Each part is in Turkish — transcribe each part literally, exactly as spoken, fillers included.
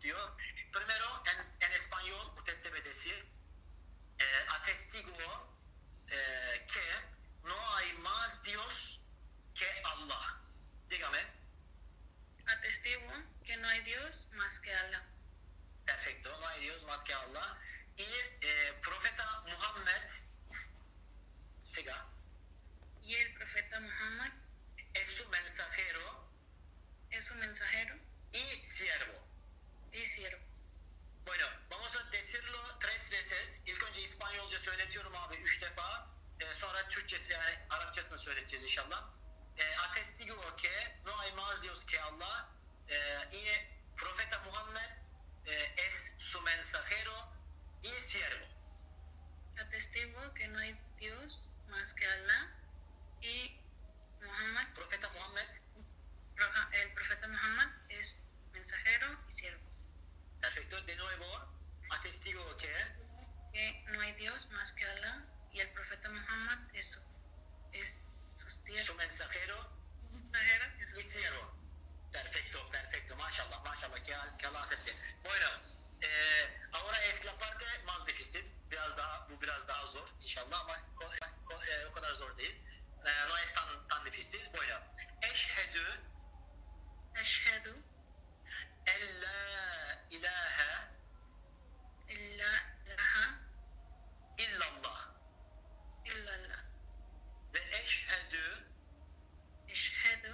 diyor. Primero en, en español, usted debe decir, eh, atestigo eh, que no hay más Dios que Allah. Dígame. Atestigo que no hay Dios más que Allah. Perfecto, no hay Dios más que Allah. Y eh, profeta Muhammed, siga, Y el profeta Muhammad es su mensajero es su mensajero y siervo. y siervo. Bueno, vamos a decirlo tres veces. İlk önce İspanyolca söyletiyorum abi üç defa. Ee, sonra Türkçesi yani Arapçasını söyleteceğiz inşallah. Ee, Atestigo que no hay más Dios que Allah. Ee, y profeta Muhammed eh, es su mensajero y siervo. Atestigo que no hay Dios más que Allah y Muhammad, Profeta Muhammed, el profeta Muhammad es mensajero y siervo. perfecto, de nuevo, atestigo que Que no hay Dios más que Allah y el profeta Muhammad es su, es su su siervo. mensajero Mensajero y su y siervo. siervo. Perfecto, perfecto, maşallah, maşallah, que, que Allah acepte. Bueno, eh, ahora es la parte más difícil, biraz daha, bu biraz daha zor inşallah ama ko, ko, eh, o kadar zor değil. Eh, no es tan, tan difícil. Bueno, eşhedü Ashhadu en la ilahe illa ilaha illallah illallah. ve eşhedü Ashhadu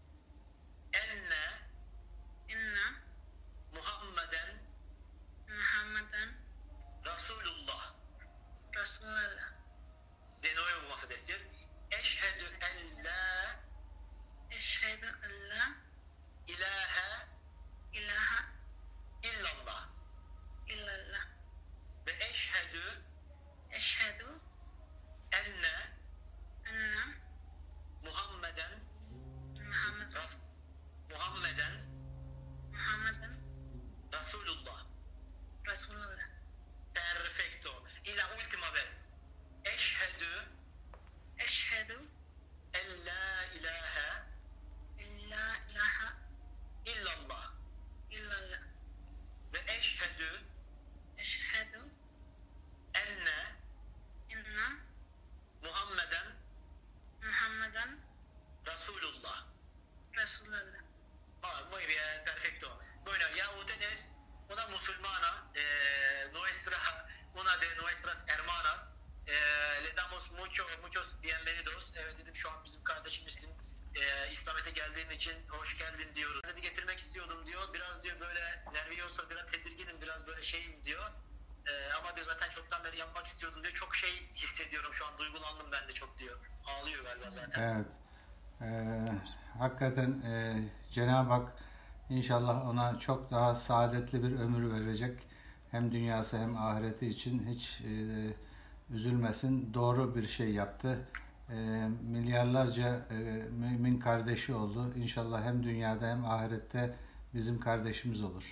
enne inna Muhammeden Muhammadan Resulullah. Rasulallah. De nuevo vamos a decir, eşhedü en la Ashhadu an la ilahe ilaha illallah illallah. ve eşhedü Ashhadu enne anna Muhammeden Muhammadan Ras- Muhammeden Muhammadan Resulullah. Rasulallah. Perfecto. Y la última vez. Eşhedü Ashhadu en la ilahe illa ilaha illallah illallah. ve eşhedü Ashhadu enne inna Muhammeden Muhammadan Resulullah. Rasulallah. Ah, muy bien, perfecto. Bueno, ya ustedes, una musulmana, eh, nuestra, una de nuestras hermanas, eh, le damos mucho, muchos bienvenidos. Evet dedim şu an bizim kardeşimizsin. E, İslamiyet'e geldiğin için hoş geldin diyoruz. Dedi getirmek istiyordum diyor. Biraz diyor böyle nerviyosa, biraz tedirginim, biraz böyle şeyim diyor. E, ama diyor zaten çoktan beri yapmak istiyordum diyor. Çok şey hissediyorum şu an, duygulandım ben de çok diyor. Ağlıyor galiba zaten. Evet. Ee, hakikaten e, Cenab-ı Hak inşallah ona çok daha saadetli bir ömür verecek. Hem dünyası hem ahireti için hiç e, üzülmesin. Doğru bir şey yaptı. E, milyarlarca e, mümin kardeşi oldu. İnşallah hem dünyada hem ahirette bizim kardeşimiz olur.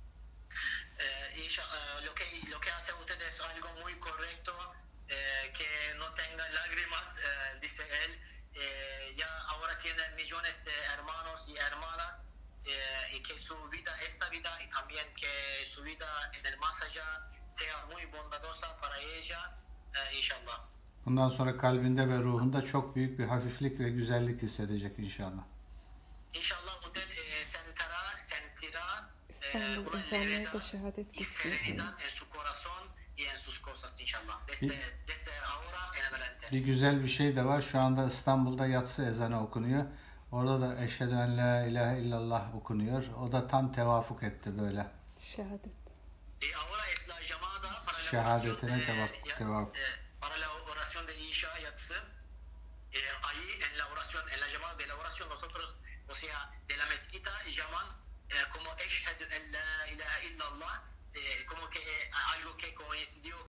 Eh, y ya, eh, lo que lo que hace usted es algo muy correcto, eh, que no tenga lágrimas, eh, dice él. Eh, ya ahora tiene millones de hermanos y hermanas, eh, y que su vida, esta vida y también que su vida en el más allá sea muy bondadosa para ella, eh, inşallah. Bundan sonra kalbinde ve ruhunda çok büyük bir hafiflik ve güzellik hissedecek inşallah. İnşallah usted eh, sentirá, sentirá eh, İstanbul una ezanına levedad da şehadet y getirmek. serenidad en su corazón y en sus cosas inşallah. Desde, desde ahora en adelante. Bir güzel bir şey de var. Şu anda İstanbul'da yatsı ezanı okunuyor. Orada da eşhedü en la ilahe illallah okunuyor. O da tam tevafuk etti böyle. Şehadet. Y ahora es la llamada para la Şehadetine oración de, tevafuk, ya- tevafuk. eh, para la oración de Isha yatsı. Eh, ahí en la oración, en la llamada de la oración nosotros, o sea, de la mezquita llaman eh, como eşhedü en la ilahe illallah, eh, como que eh, algo que coincidió